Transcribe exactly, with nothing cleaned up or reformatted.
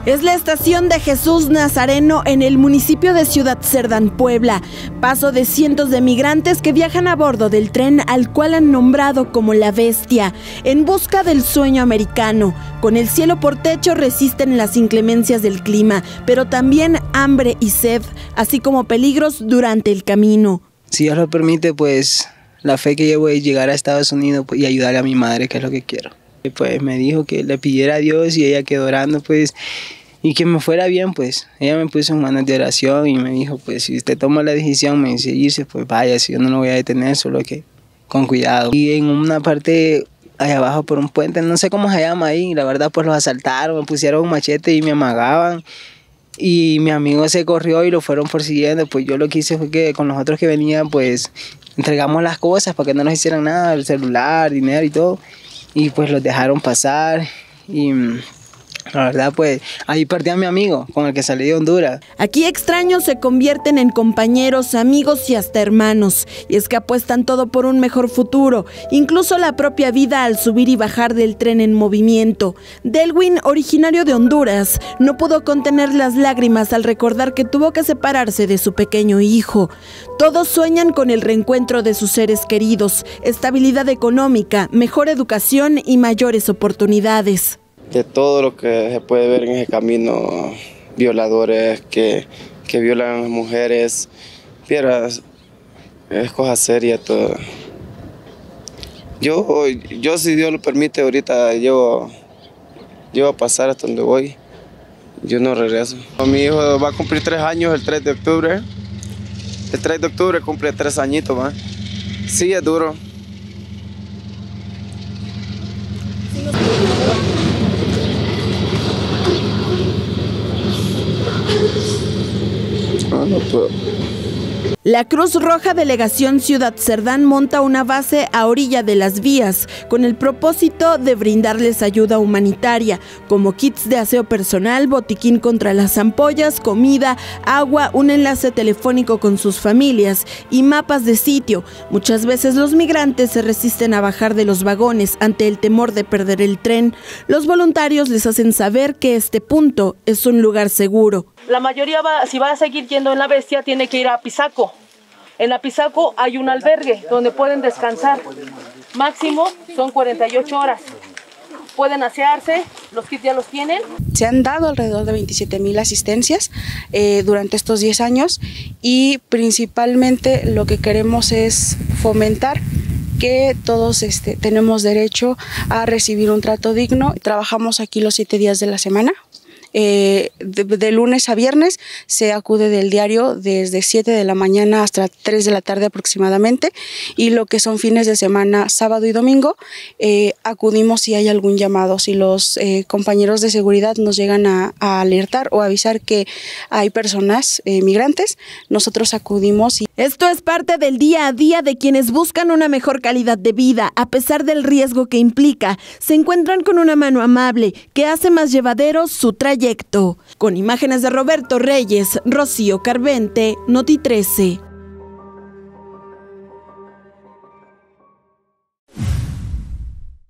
Es la estación de Jesús Nazareno en el municipio de Ciudad Cerdán, Puebla. Paso de cientos de migrantes que viajan a bordo del tren al cual han nombrado como la Bestia, en busca del sueño americano. Con el cielo por techo resisten las inclemencias del clima, pero también hambre y sed, así como peligros durante el camino. Si Dios lo permite, pues la fe que llevo es llegar a Estados Unidos y ayudarle a mi madre, que es lo que quiero. Y pues me dijo que le pidiera a Dios y ella quedó orando, pues, y que me fuera bien, pues. Ella me puso en manos de oración y me dijo, pues, si usted toma la decisión, me dice irse, pues vaya, si yo no lo voy a detener, solo que con cuidado. Y en una parte allá abajo por un puente, no sé cómo se llama ahí, la verdad, pues los asaltaron, me pusieron un machete y me amagaban. Y mi amigo se corrió y lo fueron persiguiendo, pues yo lo que hice fue que con los otros que venían, pues, entregamos las cosas para que no nos hicieran nada, el celular, dinero y todo. Y pues los dejaron pasar y la verdad pues ahí perdí a mi amigo con el que salí de Honduras. Aquí extraños se convierten en compañeros, amigos y hasta hermanos. Y es que apuestan todo por un mejor futuro, incluso la propia vida al subir y bajar del tren en movimiento. Delwin, originario de Honduras, no pudo contener las lágrimas al recordar que tuvo que separarse de su pequeño hijo. Todos sueñan con el reencuentro de sus seres queridos, estabilidad económica, mejor educación y mayores oportunidades. De todo lo que se puede ver en ese camino, violadores que, que violan a las mujeres, vieras, es cosa seria todo. Yo, yo si Dios lo permite, ahorita llevo, llevo a pasar hasta donde voy, yo no regreso. Mi hijo va a cumplir tres años el tres de octubre, el tres de octubre cumple tres añitos, ¿va? Sí, es duro. Ah, no puedo. La Cruz Roja Delegación Ciudad Cerdán monta una base a orilla de las vías con el propósito de brindarles ayuda humanitaria, como kits de aseo personal, botiquín contra las ampollas, comida, agua, un enlace telefónico con sus familias y mapas de sitio. Muchas veces los migrantes se resisten a bajar de los vagones ante el temor de perder el tren. Los voluntarios les hacen saber que este punto es un lugar seguro. La mayoría, va, si va a seguir yendo en la Bestia, tiene que ir a Pisaco. En la Pisaco hay un albergue donde pueden descansar. Máximo son cuarenta y ocho horas. Pueden asearse, los kits ya los tienen. Se han dado alrededor de veintisiete mil asistencias eh, durante estos diez años y principalmente lo que queremos es fomentar que todos este, tenemos derecho a recibir un trato digno. Trabajamos aquí los siete días de la semana. Eh, de, de lunes a viernes se acude del diario desde siete de la mañana hasta tres de la tarde aproximadamente, y lo que son fines de semana, sábado y domingo, eh, acudimos si hay algún llamado, si los eh, compañeros de seguridad nos llegan a, a alertar o avisar que hay personas eh, migrantes, nosotros acudimos. Y... Esto es parte del día a día de quienes buscan una mejor calidad de vida, a pesar del riesgo que implica. Se encuentran con una mano amable que hace más llevadero su trayecto. Con imágenes de Roberto Reyes, Rocío Carvente, Noti trece.